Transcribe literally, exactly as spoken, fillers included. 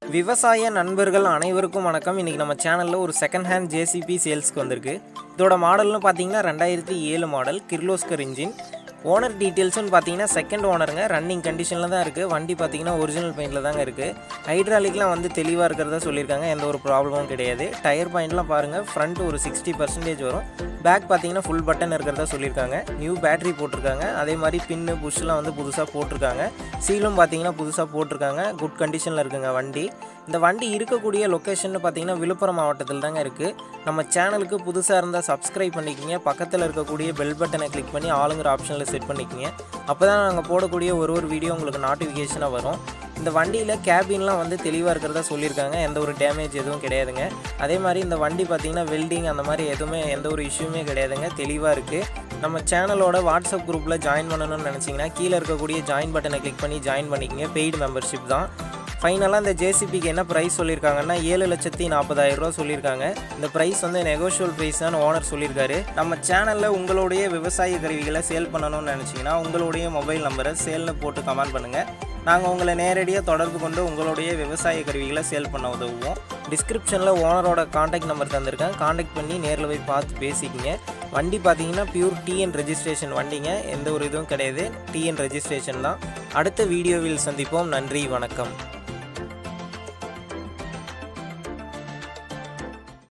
விவசாய நண்பர்கள் அனைவருக்கும் வணக்கம். இன்றைக்கி நம்ம சேனலில் ஒரு செகண்ட் ஹேண்ட் ஜேசிபி சேல்ஸ்க்கு வந்திருக்கு. இதோட மாடல்னு பார்த்தீங்கன்னா ரெண்டாயிரத்தி ஏழு மாடல் கிர்லோஸ்கர் இன்ஜின். ஓனர் டீட்டெயில்ஸ்னு பார்த்தீங்கன்னா செகண்ட் ஓனருங்க, ரன்னிங் கண்டிஷனில் தான் இருக்குது. வண்டி பார்த்தீங்கன்னா ஒரிஜினல் பெயிண்டில் தாங்க இருக்குது. ஹைட்ராலிக்லாம் வந்து தெளிவாக இருக்கிறதா சொல்லியிருக்காங்க, எந்த ஒரு ப்ராப்ளமும் கிடையாது. டயர் பாயிண்ட்லாம் பாருங்கள், ஃப்ரண்ட் ஒரு சிக்ஸ்டி பர்சன்டேஜ் வரும். பேக் பார்த்தீங்கன்னா ஃபுல் பட்டன் இருக்கிறதா சொல்லியிருக்காங்க. நியூ பேட்டரி போட்டிருக்காங்க. அதே மாதிரி பின்னு புஷ்லாம் வந்து புதுசாக போட்டிருக்காங்க. சீலும் பார்த்தீங்கன்னா புதுசாக போட்டிருக்காங்க. குட் கண்டிஷனில் இருக்குங்க வண்டி. இந்த வண்டி இருக்கக்கூடிய லொக்கேஷன் பார்த்தீங்கன்னா விழுப்புரம் மாவட்டத்தில் தாங்க இருக்குது. நம்ம சேனலுக்கு புதுசாக இருந்தால் சப்ஸ்கிரைப் பண்ணிக்கிங்க. பக்கத்தில் இருக்கக்கூடிய பெல் பட்டனை கிளிக் பண்ணி ஆளுங்கிற ஆப்ஷனில் செட் பண்ணிக்கிங்க. அப்போ தான் நாங்கள் போடக்கூடிய ஒரு ஒரு வீடியோ உங்களுக்கு நோட்டிஃபிகேஷனாக வரும். இந்த வண்டியில் கேபின்லாம் வந்து தெளிவாக இருக்கிறதா சொல்லியிருக்காங்க, எந்த ஒரு டேமேஜ் எதுவும் கிடையாதுங்க. அதே மாதிரி இந்த வண்டி பார்த்திங்கன்னா வெல்டிங் அந்த மாதிரி எதுவுமே எந்த ஒரு இஷ்யூமே கிடையாதுங்க, தெளிவாக இருக்குது. நம்ம சேனலோட வாட்ஸ்அப் குரூப்பில் ஜாயின் பண்ணணும்னு நினச்சிங்கன்னா கீழே இருக்கக்கூடிய ஜாயின் பட்டனை கிளிக் பண்ணி ஜாயின் பண்ணிக்கிங்க. பெய்டு மெம்பர்ஷிப் தான். ஃபைனலாக இந்த ஜேசிபிக்கு என்ன ப்ரைஸ் சொல்லியிருக்காங்கன்னா ஏழு லட்சத்தி நாற்பதாயிரம் ரூபா சொல்லியிருக்காங்க. இந்த ப்ரைஸ் வந்து நெகோஷியல் ப்ரைஸ் தான் ஓனர் சொல்லியிருக்காரு. நம்ம சேனலில் உங்களுடைய விவசாய கருவிகளை சேல் பண்ணணும்னு நினச்சிங்கன்னா உங்களுடைய மொபைல் நம்பரை சேல்னு போட்டு கமெண்ட் பண்ணுங்கள். நாங்கள் உங்களை நேரடியாக தொடர்பு கொண்டு உங்களுடைய விவசாய கருவிகளை சேல் பண்ண உதவுவோம். டிஸ்கிரிப்ஷனில் ஓனரோட காண்டாக்ட் நம்பர் தந்திருக்கேன், காண்டாக்ட் பண்ணி நேரில் போய் பார்த்து பேசிக்கிங்க. வண்டி பார்த்தீங்கன்னா பியூர் டிஎன் ரெஜிஸ்ட்ரேஷன் வண்டிங்க, எந்த ஒரு இதுவும் கிடையாது, டிஎன் ரெஜிஸ்ட்ரேஷன் தான். அடுத்த வீடியோவில் சந்திப்போம். நன்றி, வணக்கம்.